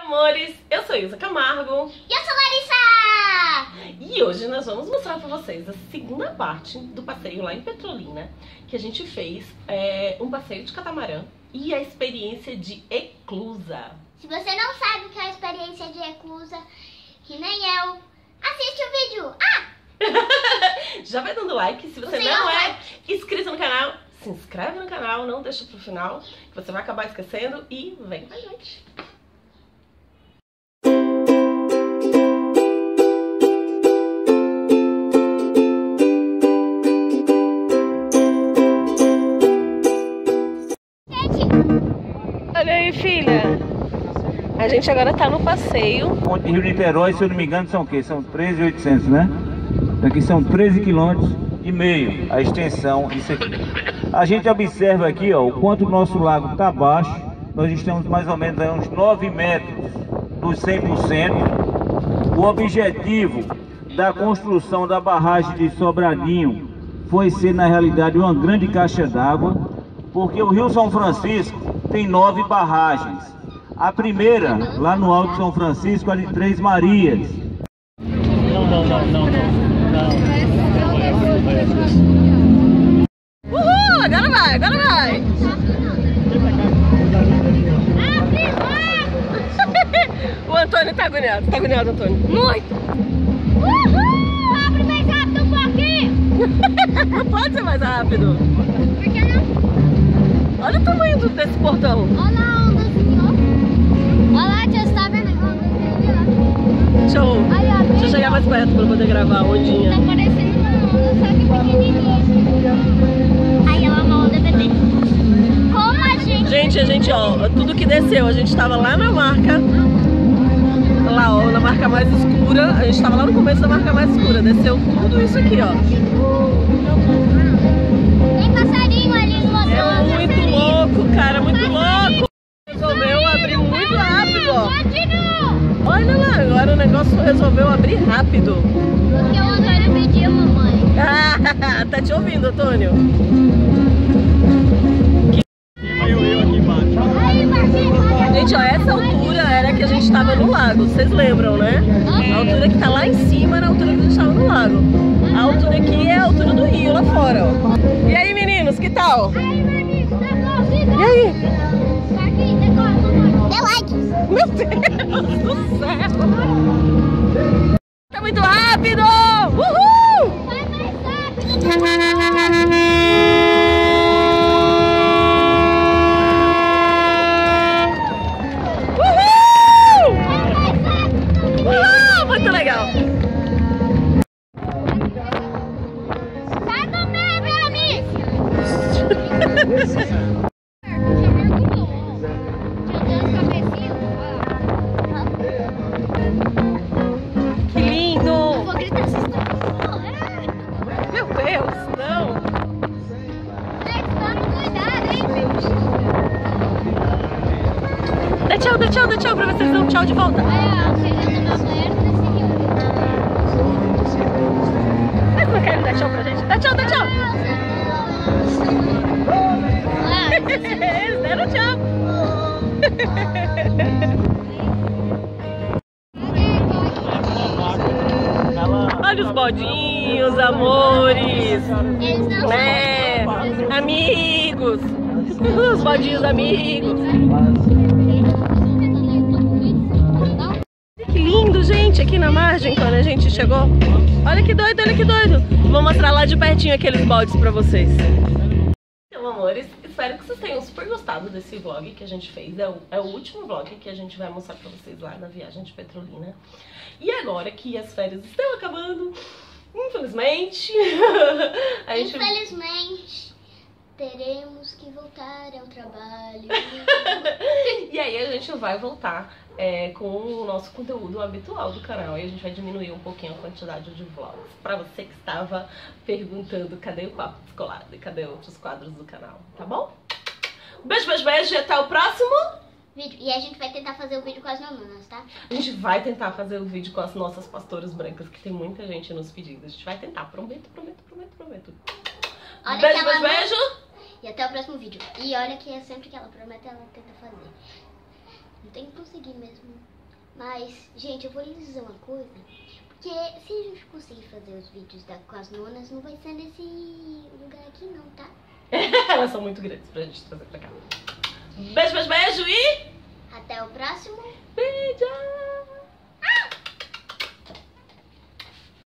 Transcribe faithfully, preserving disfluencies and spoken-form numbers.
Amores, eu sou Ilza Camargo. E eu sou Larissa! E hoje nós vamos mostrar pra vocês a segunda parte do passeio lá em Petrolina, que a gente fez é, um passeio de catamarã e a experiência de eclusa. Se você não sabe o que é a experiência de eclusa, que nem eu, assiste o vídeo! Ah! Já vai dando like, se você não é inscrito no canal, se inscreve no canal, não deixa pro final, que você vai acabar esquecendo e vem com a gente! Olha aí, filha. A gente agora tá no passeio. Ponte Rio Niterói, se eu não me engano, são o quê? São treze mil e oitocentos, né? Aqui são treze quilômetros e meio a extensão disso aqui. A gente observa aqui, ó, o quanto o nosso lago tá baixo. Nós estamos mais ou menos a uns nove metros dos cem por cento. O objetivo da construção da barragem de Sobradinho foi ser, na realidade, uma grande caixa d'água, porque o Rio São Francisco tem nove barragens. A primeira, lá no Alto São Francisco, é de Três Marias. Não, não, não, não, não. Uhul! Agora vai, agora vai! O Antônio tá agoniado. Tá agoniado, Antônio? Muito! Uhul! Abre mais rápido um pouquinho! Não pode ser mais rápido. Por que não? Olha o tamanho do, desse portão. Olha a onda assim, ó. Olha lá, tia, você tá vendo a onda ali, ó. Deixa eu, Aí, ó, deixa eu chegar mais perto pra eu poder gravar a ondinha. Tá parecendo uma onda, só que pequenininha. Aí ela é uma onda bebê. Como a gente... Gente, a gente, ó, tudo que desceu, a gente tava lá na marca, lá, ó, na marca mais escura, a gente tava lá no começo da marca mais escura, desceu tudo isso aqui, ó. Tem passarinho ali no outro É lado. muito louco, cara, muito louco. Resolveu abrir muito rápido, ó. Olha lá, agora o negócio resolveu abrir rápido. Porque o Antônio pediu, mamãe. Ah, tá te ouvindo, Antônio? Aí, Marcinho, Gente, ó, essa altura era que a gente tava no lago, vocês lembram, né? A altura que tá lá em cima era a altura que a gente tava no lago. A altura aqui é a altura do rio, lá fora, ó. E aí, meninos, que tal? Aí, Marcinho, tá bom, E aí? Marquinhos, decora, mamãe. Dê like. Meu Deus do céu! Tá muito rápido! Uhul! Vai mais rápido. Uhul! Uhul! Muito legal! Sai do meio, meu amigo. Que lindo! Vou gritar assustado. Meu Deus, não! Tome cuidado, hein? Dá tchau, dá tchau, dá tchau pra vocês dão tchau de volta. Olha, você já tomou banheiro nesse rio. Mas não querem dar tchau pra gente? Dá tchau, dá tchau! Eles deram tchau! Olha os bodinhos, amores! Eles não É, amigos! Os bodinhos amigos! Que lindo, gente, aqui na margem, quando a gente chegou. Olha que doido, olha que doido! Vou mostrar lá de pertinho aqueles bodes pra vocês. Então, amores, espero que vocês tenham super gostado desse vlog que a gente fez. É o, é o último vlog que a gente vai mostrar pra vocês lá na viagem de Petrolina. E agora que as férias estão acabando, infelizmente, a gente... Infelizmente, teremos que voltar ao trabalho. E aí a gente vai voltar é, com o nosso conteúdo habitual do canal. E a gente vai diminuir um pouquinho a quantidade de vlogs. Pra você que estava perguntando cadê o Papo Descolado e cadê outros quadros do canal, tá bom? Beijo, beijo, beijo e até o próximo vídeo. E a gente vai tentar fazer o vídeo com as meninas, tá? A gente vai tentar fazer o vídeo com as nossas pastoras brancas, que tem muita gente nos pedindo. A gente vai tentar, prometo, prometo, prometo, prometo. Olha Beijo, que ela beijo, não- beijo! E até o próximo vídeo. E olha que é sempre que ela promete, ela tenta fazer. Não tem que conseguir mesmo. Mas, gente, eu vou lhes dizer uma coisa. Porque se a gente conseguir fazer os vídeos da, com as nonas, não vai ser nesse lugar aqui não, tá? Elas são muito grandes pra gente trazer pra cá. Beijo, beijo, beijo e... Até o próximo. Beijo!